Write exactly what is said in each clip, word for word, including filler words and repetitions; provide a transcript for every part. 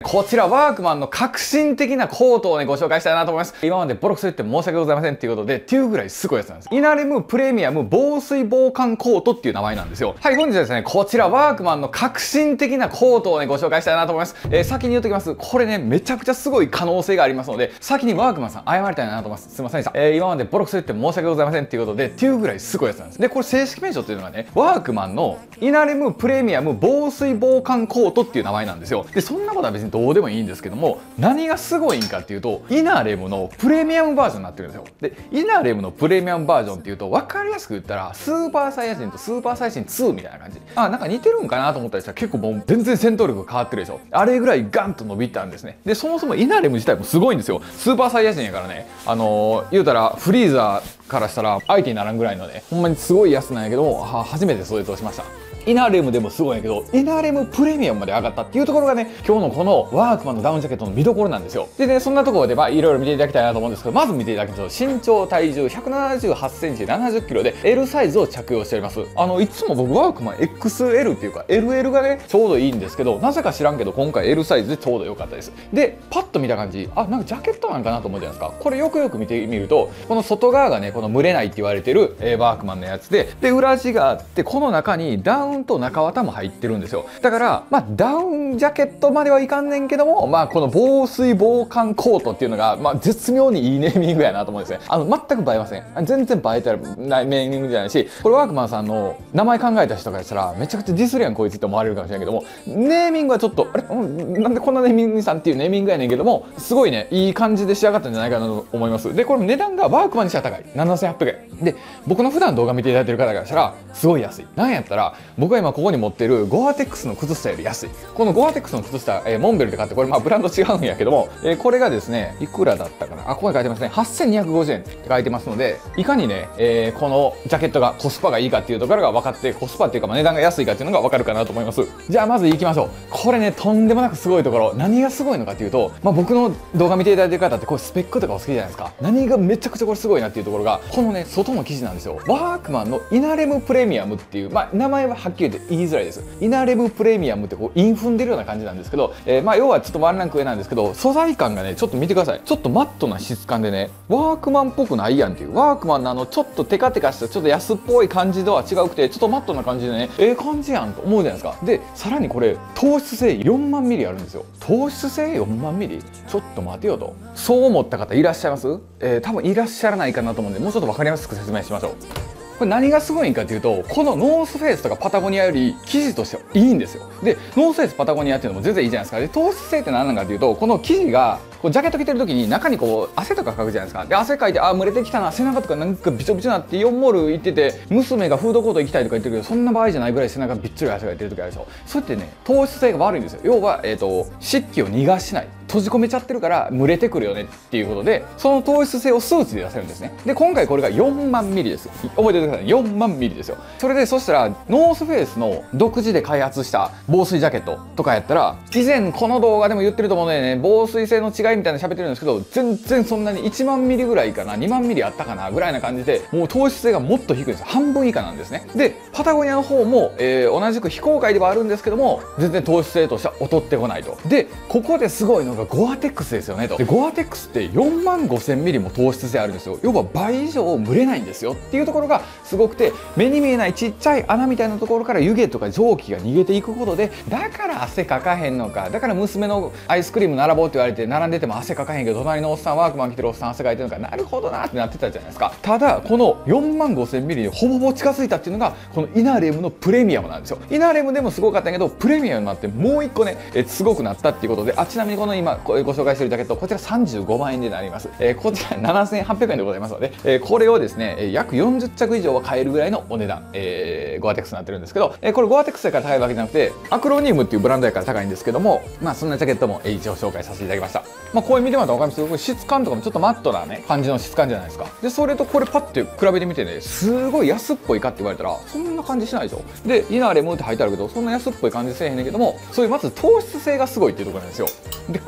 こちらワークマンの革新的なコートをね、ご紹介したいなと思います。今までボロクソ言って申し訳ございませんっていうことで、っていうぐらいすごいやつなんです。イナレムプレミアム防水防寒コートっていう名前なんですよ。はい、本日はですね、こちらワークマンの革新的なコートをね、ご紹介したいなと思います。えー、先に言っときます。これね、めちゃくちゃすごい可能性がありますので、先にワークマンさん謝りたいなと思います。すいませんでした。えー、今までボロクソ言って申し訳ございませんっていうことで、っていうぐらいすごいやつなんです。で、これ正式名称っていうのがね、ワークマンのイナレムプレミアム防水防寒コートっていう名前なんですよ。で、そんなことは別にどうでもいいんですけども、何がすごいんかっていうと、イナレムのプレミアムバージョンになってるんですよ。で、イナレムのプレミアムバージョンっていうと、分かりやすく言ったら、スーパーサイヤ人とスーパーサイヤ人ツーみたいな感じ。あ、なんか似てるんかなと思ったりしたら、結構もう全然戦闘力が変わってるでしょ。あれぐらいガンと伸びたんですね。で、そもそもイナレム自体もすごいんですよ。スーパーサイヤ人やからね、あのー、言うたら、フリーザーからしたら相手にならんぐらいのね、ほんまにすごいやつなんやけども、は初めてそれとしました。イナレムでもすごいんやけど、イナレムプレミアムまで上がったっていうところがね、今日のこのワークマンのダウンジャケットの見どころなんですよ。でね、そんなところでまあいろいろ見ていただきたいなと思うんですけど、まず見ていただきましょう。身長体重ひゃくななじゅうはちセンチななじゅっキロで エル サイズを着用しております。あのいつも僕ワークマン エックスエル っていうか エルエル がねちょうどいいんですけど、なぜか知らんけど今回 エル サイズでちょうど良かったです。で、パッと見た感じ、あ、なんかジャケットなんかなと思うじゃないですか。これよくよく見てみると、この外側がねこの蒸れないって言われてる、えー、ワークマンのやつで、で裏地があって、この中にダウンと中綿も入ってるんですよ。だからまあダウンジャケットまではいかんねんけども、まあこの防水防寒コートっていうのがまあ絶妙にいいネーミングやなと思うんですね。あの全く映えません。全然映えたらないネーミングじゃないし、これワークマンさんの名前考えた人からしたらめちゃくちゃディスるやんこいつって思われるかもしれないけども、ネーミングはちょっとあれ、うん、なんでこんなネーミングさんっていうネーミングやねんけども、すごいねいい感じで仕上がったんじゃないかなと思います。で、これ値段がワークマンにしては高いななせんはっぴゃくえんで、僕の普段動画見ていただいてる方からしたらすごい安い。なんやったら僕が今ここに持ってるゴアテックスの靴下より安い。このゴアテックスの靴下、えー、モンベルで買って、これまあブランド違うんやけども、えー、これがですねいくらだったかなあ、ここに書いてますね、はっせんにひゃくごじゅうえんって書いてますので、いかにね、えー、このジャケットがコスパがいいかっていうところが分かって、コスパっていうかまあ値段が安いかっていうのが分かるかなと思います。じゃあまず行きましょう。これねとんでもなくすごいところ、何がすごいのかっていうと、まあ、僕の動画見ていただいてる方ってこうスペックとかお好きじゃないですか。何がめちゃくちゃこれすごいなっていうところが、このね外の生地なんですよ。ワークマンのイナレムプレミアムっていう、まあ、名前ははっきり言って言いづらいです。イナレムプレミアムってこう韻踏んでるような感じなんですけど、えー、まあ要はちょっとワンランク上なんですけど、素材感がねちょっと見てください。ちょっとマットな質感でね、ワークマンっぽくないやんっていう、ワークマンのあのちょっとテカテカしたちょっと安っぽい感じとは違うくて、ちょっとマットな感じでね、ええ感じやんと思うじゃないですか。でさらにこれ糖質性よんまんミリあるんですよ。糖質性よんまんミリ、ちょっと待てよと、そう思った方いらっしゃいます？えー、多分いらっしゃらないかなと思うんで、もうちょっと分かりやすく説明しましょう。これ何がすごいんかというと、このノースフェイスとかパタゴニアより生地としてはいいんですよ。でノースフェイスパタゴニアっていうのも全然いいじゃないですか。で糖質性って何なのかというと、この生地がこうジャケット着てる時に中にこう汗とかかくじゃないですか。で汗かいて、あ蒸れてきたな、背中とかなんかびちょびちょになってよんモール行ってて、娘がフードコート行きたいとか言ってるけど、そんな場合じゃないぐらい背中びっちょり汗がいてる時あるでしょ。それってね糖質性が悪いんですよ。要は、えーと、湿気を逃がしない、閉じ込めちゃってるから蒸れてくるよねっていうことで、その糖質性を数値で出せるんですね。で今回これがよんまんミリです。覚えておいてください。よんまんミリですよ。それでそしたらノースフェイスの独自で開発した防水ジャケットとかやったら、以前この動画でも言ってると思うのでね、防水性の違いみたいな喋ってるんですけど、全然そんなにいちまんミリぐらいかな、にまんミリあったかなぐらいな感じで、もう糖質性がもっと低いんです。半分以下なんですね。でパタゴニアの方も、えー、同じく非公開ではあるんですけども、全然糖質性としては劣ってこないと。でここですごいのがゴアテックスですよねと。でゴアテックスってよんまんごせんミリも糖質性あるんですよ。要は倍以上蒸れないんですよっていうところがすごくて、目に見えないちっちゃい穴みたいなところから湯気とか蒸気が逃げていくことで、だから汗かかへんのか、だから娘のアイスクリーム並ぼうって言われて並んでても汗かかへんけど、隣のおっさんワークマン着てるおっさん汗かいてるのか、なるほどなってなってたじゃないですか。ただこのよんまんごせんミリにほぼほぼ近づいたっていうのがこのイナレムのプレミアムなんですよ。イナレムでもすごかったんやけど、プレミアムになってもう一個ねえすごくなったっていうことで、あちなみにこの今ご紹介しているジャケット、こちらさんじゅうごまんえんでなります。えー、こちらななせんはっぴゃくえんでございますので、えー、これをですね約よんじゅっちゃく以上は買えるぐらいのお値段、えー、ゴアテックスになってるんですけど、えー、これゴアテックスだから高いわけじゃなくて、アクロニウムっていうブランドやから高いんですけども、まあそんなジャケットも一応紹介させていただきました。まあこれ見てもらったら分かるんですけど、質感とかもちょっとマットなね感じの質感じゃないですか。でそれとこれパッて比べてみてね、すごい安っぽいかって言われたらそんな感じしないでしょ。でイナレムって書いてあるけど、そんな安っぽい感じせえへんねんけども、そういうまず糖質性がすごいっていうところなんですよ。でこ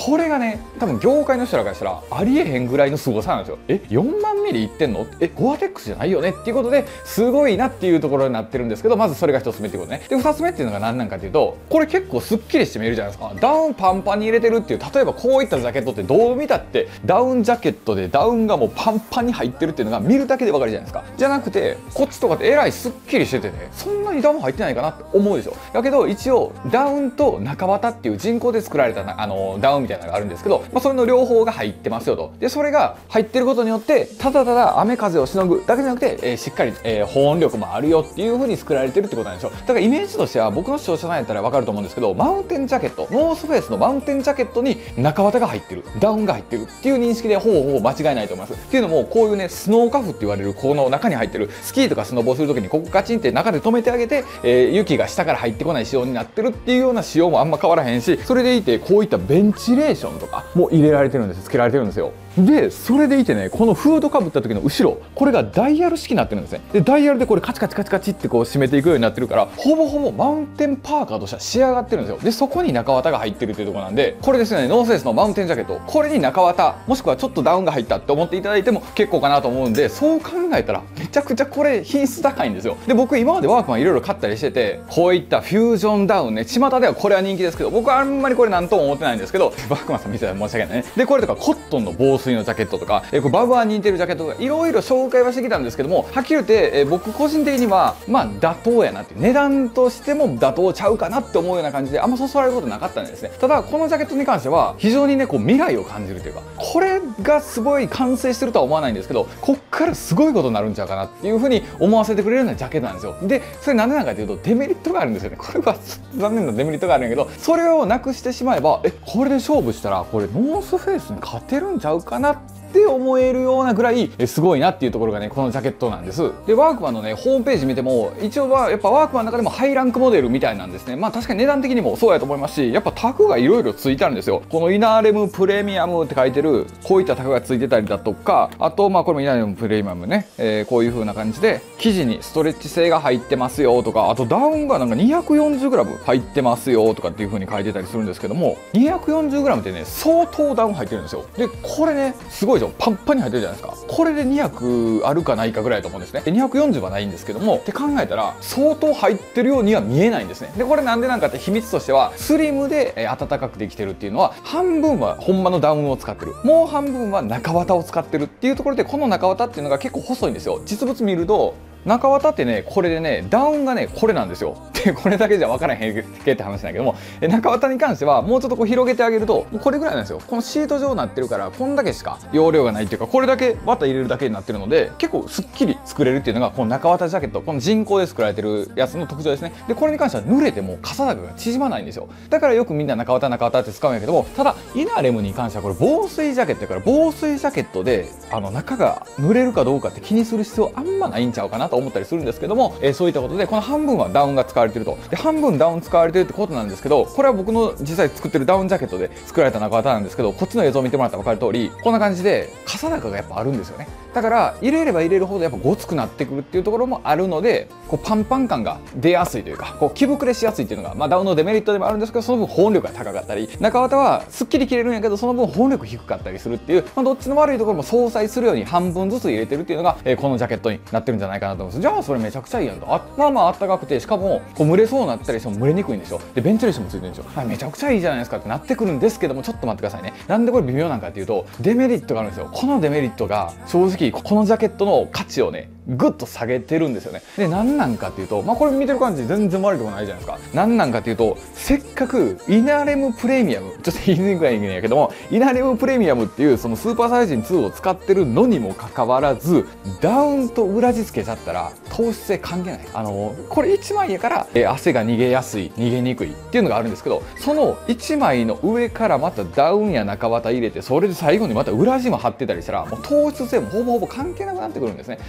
これがね多分業界の人らからしたらありえへんぐらいの凄さなんですよ。えよんまんミリいってんの、えゴアテックスじゃないよねっていうことですごいなっていうところになってるんですけど、まずそれがひとつめっていうことね。でふたつめっていうのが何なんかっていうと、これ結構すっきりして見えるじゃないですか。ダウンパンパンに入れてるっていう、例えばこういったジャケットってどう見たってダウンジャケットでダウンがもうパンパンに入ってるっていうのが見るだけでわかるじゃないですか。じゃなくてこっちとかってえらいすっきりしててね、そんなにダウン入ってないかなって思うでしょ。だけど一応ダウンと中綿っていう人工で作られたなあのダウンみたいなのがあるんですけど、まあ、それの両方が入ってますよと。でそれが入ってることによってただただ雨風をしのぐだけじゃなくて、えー、しっかり、えー、保温力もあるよっていう風に作られてるってことなんでしょ。だからイメージとしては僕の視聴者さんやったら分かると思うんですけど、マウンテンジャケット、ノースフェイスのマウンテンジャケットに中綿が入ってる、ダウンが入ってるっていう認識でほぼほぼ間違いないと思います。っていうのもこういうねスノーカフって言われるこの中に入ってる、スキーとかスノボをする時にここガチンって中で止めてあげて、えー、雪が下から入ってこない仕様になってるっていうような仕様もあんま変わらへんし、それでいてこういったベンチレーションとかも入れられてるんです、つけられてるんですよ。でそれでいてね、このフードかぶった時の後ろ、これがダイヤル式になってるんですね。でダイヤルでこれカチカチカチカチってこう締めていくようになってるから、ほぼほぼマウンテンパーカーとしては仕上がってるんですよ。でそこに中綿が入ってるっていうところなんで、これですね、ノースフェイスのマウンテンジャケット、これに中綿もしくはちょっとダウンが入ったって思っていただいても結構かなと思うんで、そう考えたらめちゃくちゃこれ品質高いんですよ。で僕今までワークマンいろいろ買ったりしてて、こういったフュージョンダウンね、巷ではこれは人気ですけど、僕はあんまりこれなんとも思ってないんですけど、ワークマンさん見せたら申し訳ないね。でこれとかコットンの防水のジャケットとか、えこれバブアーに似てるジャケットとかいろいろ紹介はしてきたんですけども、はっきり言って、え僕個人的にはまあ妥当やなって、値段としても妥当ちゃうかなって思うような感じであんまそそられることなかったんですね。ただこのジャケットに関しては非常にねこう未来を感じるというか、これがすごい完成してるとは思わないんですけど、こっからすごいことになるんちゃうかなっていう風に思わせてくれるようなジャケットなんですよ。でそれなんでなのかというとデメリットがあるんですよね。これは残念なデメリットがあるんやけど、それをなくしてしまえば、えこれで勝負したらこれノースフェイスに勝てるんちゃうかなって思えるようなぐらいすごいなっていうところがねこのジャケットなんです。でワークマンのねホームページ見ても一応はやっぱワークマンの中でもハイランクモデルみたいなんですね。まあ確かに値段的にもそうやと思いますし、やっぱタグがいろいろついてあるんですよ。このイナーレムプレミアムって書いてるこういったタグがついてたりだとか、あとまあこれもイナーレムプレミアムね、えー、こういう風な感じで生地にストレッチ性が入ってますよとか、あとダウンがなんか にひゃくよんじゅうグラム 入ってますよとかっていう風に書いてたりするんですけども、 にひゃくよんじゅうグラム ってね相当ダウン入ってるんですよ。でこれねすごいでしょ、パンパンに入ってるじゃないですか。これでにひゃくあるかないかぐらいだと思うんですね。でにひゃくよんじゅうはないんですけども、って考えたら相当入ってるようには見えないんですね。でこれなんでなんかって秘密としては、スリムで、えー、暖かくできてるっていうのは半分はほんまのダウンを使ってる、もう半分は中綿を使ってるっていうところで、この中綿っていうのが結構細いんですよ。実物見ると中綿ってねこれでねダウンがねこれなんですよ。でこれだけじゃ分からへんけって話なんだけども、え中綿に関してはもうちょっとこう広げてあげるとこれぐらいなんですよ。このシート状になってるからこんだけしか容量がないっていうか、これだけ綿入れるだけになってるので結構すっきり作れるっていうのがこの中綿ジャケット、この人工で作られてるやつの特徴ですね。でこれに関しては濡れても傘高が縮まないんですよ。だからよくみんな中綿中綿って使うんやけども、ただイナレムに関してはこれ防水ジャケットやから、防水ジャケットであの中が濡れるかどうかって気にする必要あんまないんちゃうかなと思ったりするんですけども、えー、そういったことでこの半分はダウンが使われてると。で半分ダウン使われてるってことなんですけど、これは僕の実際作ってるダウンジャケットで作られた中綿なんですけど、こっちの映像を見てもらったら分かる通りこんな感じで傘高がやっぱあるんですよね。だから入れれば入れるほどやっぱごつくなってくるっていうところもあるので、こうパンパン感が出やすいというか、こう着膨れしやすいっていうのが、まあ、ダウンのデメリットでもあるんですけど、その分保温力が高かったり、中綿はすっきり着れるんやけどその分保温力低かったりするっていう、まあ、どっちの悪いところも相殺するように半分ずつ入れてるっていうのが、えー、このジャケットになってるんじゃないかなと思います。じゃあそれめちゃくちゃいいやんと。あまあまああったかくて、しかもこう蒸れそうになったりしても蒸れにくいんでしょ。でベンチレーションもついてるんでしょ。はい、めちゃくちゃいいじゃないですかってなってくるんですけども、ちょっと待ってくださいね。なんでこれ微妙なんかっていうとデメリットがあるんですよ。このデメリットが正直このジャケットの価値をねぐっと下げてるんですよね。で何なんかっていうと、まあこれ見てる感じ全然悪いとこないじゃないですか。何なんかっていうと、せっかくイナレムプレミアム、ちょっと言いにくいんやけども、イナレムプレミアムっていうそのスーパーサイジンツーを使ってるのにもかかわらず、ダウンと裏地付けちゃったら糖質性関係ない。あのこれいちまいやから、えー、汗が逃げやすい、逃げにくいっていうのがあるんですけど、そのいちまいの上からまたダウンや中綿入れて、それで最後にまた裏地も貼ってたりしたら、もう糖質性もほぼほぼ関係なくなってくるんですね。だから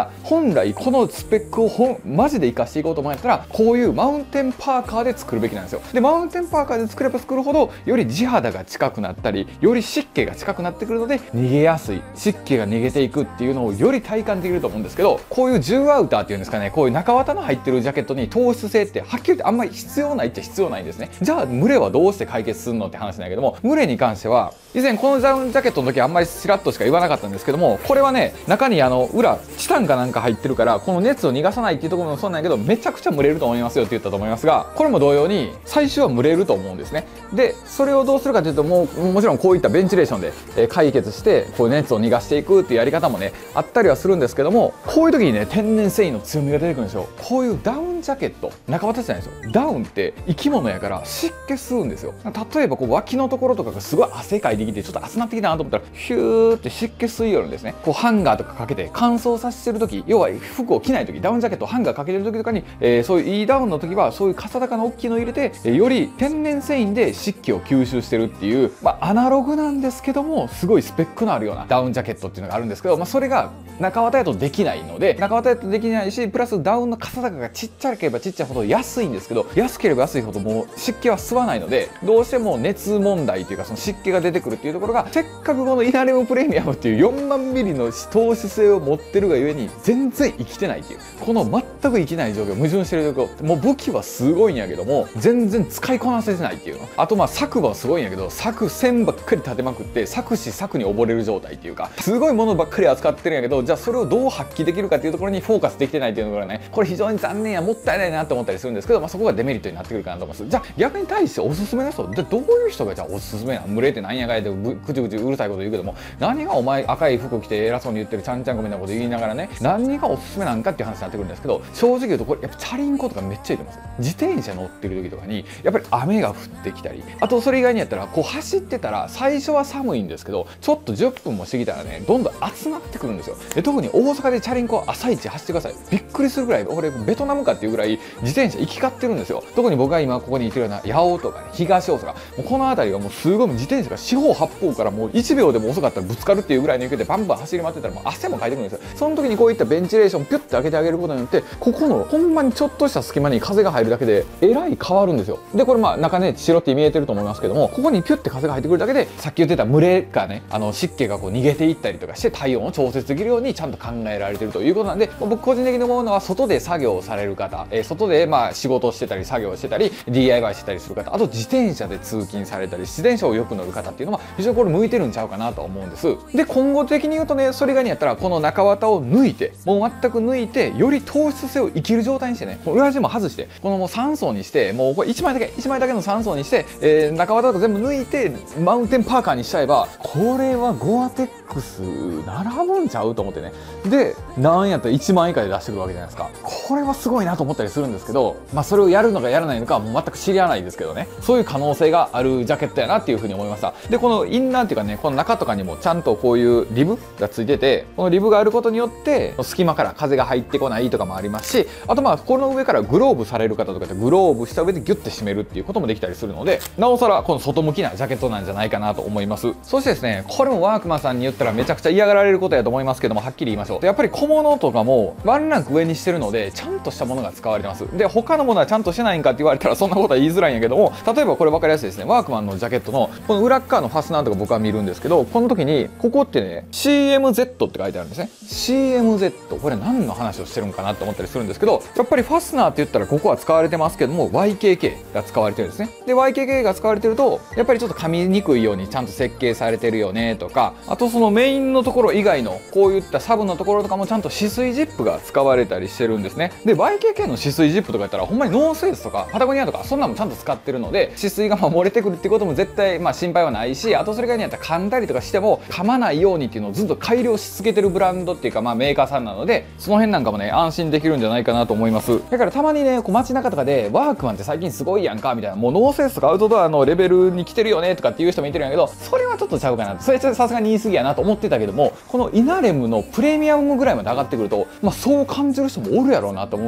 ら、本来このスペックをほんマジで活かしていこうと思うんやったら、こういうマウンテンパーカーで作るべきなんですよ。でマウンテンパーカーで作れば作るほど、より地肌が近くなったり、より湿気が近くなってくるので逃げやすい、湿気が逃げていくっていうのをより体感できると思うんですけど、こういう重アウターっていうんですかね、こういう中綿の入ってるジャケットに糖質性ってはっきり言ってあんまり必要ないっちゃ必要ないんですね。じゃあ蒸れはどうして解決するのって話なんやけども、蒸れに関しては以前このダウンジャケットの時あんまりちらっとしか言わなかったんですけども、これはね、中にあの裏チタンかなんか入ってるから、この熱を逃がさないっていうところもそうなんやけど、めちゃくちゃ蒸れると思いますよって言ったと思いますが、これも同様に最初は蒸れると思うんですね。でそれをどうするかというと、もうもちろんこういったベンチレーションで、え解決してこう熱を逃がしていくっていうやり方もねあったりはするんですけども、こういう時にね天然繊維の強みが出てくるんですよ。こういうダウンジャケット、中綿じゃないですよ、ダウンって生き物やから湿気吸うんですよ。例えばこう脇のところとかがすごい汗かいてきてちょっと熱なってきたなと思ったら、ヒューって湿気吸いよるんですね。こうハンガーとかかけて乾燥させてる時、要は服を着ない時、ダウンジャケットをハンガーかけてる時とかに、えー、そういういいダウンの時はそういうかさ高の大きいのを入れて、えー、より天然繊維で湿気を吸収してるっていう、まあ、アナログなんですけどもすごいスペックのあるようなダウンジャケットっていうのがあるんですけど、まあ、それが中綿やとできないので、中綿やとできないし、プラスダウンのかさ高がちっちゃければちっちゃいほど安いんですけど、安ければ安いほどもう湿気は吸わないので、どうしても熱問題というかその湿気が出てくるっていうところが、せっかくこのイナレムプレミアムっていうよんまんミリの糖質性を持ってるがゆえに全然生きてないっていう、この全く生きない状況、矛盾してる状況、もう武器はすごいんやけども全然使いこなせてないっていうの。あとまあ策はすごいんやけど、策線ばっかり立てまくって策し策に溺れる状態っていうか、すごいものばっかり扱ってるんやけど、じゃあそれをどう発揮できるかっていうところにフォーカスできてないっていうのがね、これ非常に残念やもったいないなって思ったりするんですけど、まあ、そこがデメリットになってくるかなと思います。じゃあ逆に対しておすすめの人、じゃあどういう人がじゃあおすすめなの？群れってなんやかやでぐちぐちうるさいこと言うけども、何がお前赤い服着て偉そうに言ってるちゃんちゃんこみたいなこと言いながらね、何がおすすめなんかっていう話になってくるんですけど、正直言うとこれやっぱチャリンコとかめっちゃいいと思います。自転車乗ってる時とかにやっぱり雨が降ってきたり、あとそれ以外にやったらこう走ってたら最初は寒いんですけど、ちょっとじゅっぷんも過ぎたらねどんどん暑なってくるんですよ。で特に大阪でチャリンコ朝一走ってください。びっくりするぐらい、俺ベトナムかっていうぐらい自転車行き交ってるんですよ。特に僕が今ここにいてるような八尾とかね、東大阪、もうこの辺りがもうすごい自転車が四方八方からもういちびょうでも遅かったらぶつかるっていうぐらいの勢いでバンバン走り回ってたらもう汗もかいてくるんですよ。その時にこういったベンチレーションピュッて開けてあげることによって、ここのほんまにちょっとした隙間に風が入るだけでえらい変わるんですよ。でこれまあ中ね白って見えてると思いますけども、ここにピュッて風が入ってくるだけで、さっき言ってた蒸れがね、あの湿気がこう逃げていったりとかして体温を調節できるようにちゃんと考えられてるということなんで、僕個人的に思うのは外で作業をされる方、えー、外でまあ仕事をしてたり作業をしてたり ディーアイワイ してたりする方、あと自転車で通勤されたり自転車をよく乗る方っていうのは非常にこれ向いてるんちゃうかなと思うんです。で今後的に言うとね、それ以外にやったらこの中綿を抜いて、もう全く抜いてより糖質性を生きる状態にしてね、裏地も外してこのもうさん層にして、もうこれいちまいだけいちまいだけのさん層にして、えー、中綿とか全部抜いてマウンテンパーカーにしちゃえば、これはゴアテックス並ぶんちゃうと思ってね。でなんやったらいちまん以下で出してくるわけじゃないですか。これはすごいなと思ったりするんですけど、まあそれをやるのかやらないのかはもう全く知らないですけどね、そういう可能性があるジャケットやなっていうふうに思いました。でこのインナーっていうかね、この中とかにもちゃんとこういうリブがついてて、このリブがあることによって隙間から風が入ってこないとかもありますし、あとまあこの上からグローブされる方とかってグローブした上でギュッて締めるっていうこともできたりするので、なおさらこの外向きなジャケットなんじゃないかなと思います。そしてですね、これもワークマンさんに言ったらめちゃくちゃ嫌がられることやと思いますけども、はっきり言いましょう。やっぱり小物とかもワンランク上にしてるのでちゃんとしたものが使われてます。で他のものはちゃんとしてないんかって言われたらそんなことは言いづらいんやけども、例えばこれ分かりやすいですね。ワークマンのジャケットのこの裏側のファスナーとか僕は見るんですけど、この時にここってね シーエムゼット って書いてあるんですね。 シーエムゼット これ何の話をしてるんかなって思ったりするんですけど、やっぱりファスナーって言ったらここは使われてますけども ワイケーケー が使われてるんですね。で ワイケーケー が使われてるとやっぱりちょっと噛みにくいようにちゃんと設計されてるよねとか、あとそのメインのところ以外のこういったサブのところとかもちゃんと止水ジップが使われたりしてるんですね。で ワイケーケー の止水ジップとかやったらほんまにノースフェイスとかパタゴニアとかそんなのもちゃんと使ってるので、止水がまあ漏れてくるっていうことも絶対まあ心配はないし、あとそれ以外にやったら噛んだりとかしても噛まないようにっていうのをずっと改良し続けてるブランドっていうかまあメーカーさんなので、その辺なんかもね安心できるんじゃないかなと思います。だからたまにねこう街中とかでワークマンって最近すごいやんかみたいな、もうノースフェイスとかアウトドアのレベルに来てるよねとかっていう人もいてるんやけど、それはちょっとちゃうかな、それさすがに言い過ぎやなと思ってたけども、このイナレムのプレミアムぐらいまで上がってくるとまあそう感じる人もおるやろうなと思うぐらいね、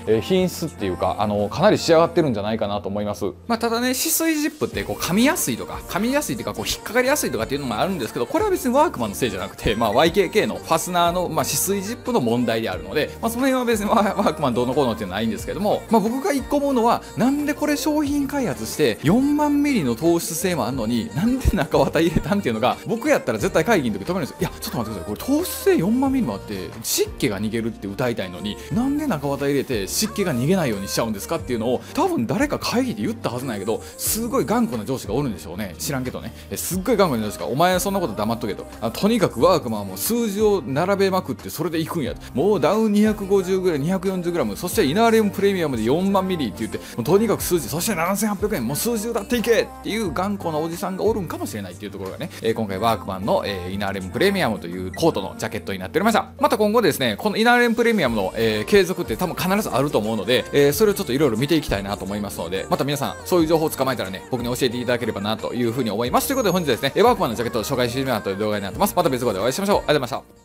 えー、品質っていうかあのかなり仕上がってるんじゃないかなと思います。まあ、ただね止水ジップってこう噛みやすいとか噛みやすいというかこう引っかかりやすいとかっていうのもあるんですけど、これは別にワークマンのせいじゃなくて、まあ、ワイケーケー のファスナーの、まあ、止水ジップの問題であるので、まあ、その辺は別にワークマンどうのこうのっていうのはないんですけども、まあ、僕が一個思うのはなんでこれ商品開発してよんまんミリの糖質性もあるのになんで中綿入れたんっていうのが、僕やったら絶対会議の時止めるんですよ。いやちょっと待ってください、これ糖質性よんまんミリもあって湿気が逃げるって歌いたいのになんで中綿入れて湿気が逃げないようにしちゃうんですかっていうのを多分誰か会議で言ったはずなんやけど、すごい頑固な上司がおるんでしょうね。知らんけどね、すっごい頑固な上司がお前そんなこと黙っとけと、あとにかくワークマンはもう数字を並べまくってそれでいくんや、もうダウンにひゃくごじゅうぐらい にひゃくよんじゅうグラム、 そしてイナーレムプレミアムでよんまんミリって言ってもうとにかく数字、そしてななせんはっぴゃくえんもう数字歌っていけっていう頑固なおじさんがおるんかもしれないっていうところがね、えー、今回ワークマンの、えー、イナーレムプレミアムというコートのジャケットになっておりました。また今後ですねこのイナーレムプレミアムの、えー、継続って多分必ずあると思うので、えー、それをちょっといろいろ見ていきたいなと思いますので、また皆さんそういう情報を捕まえたらね僕に教えていただければなというふうに思います。ということで本日はですねワークマンのジャケットを紹介してみようという動画になってます。また別動画でお会いしましょう。ありがとうございました。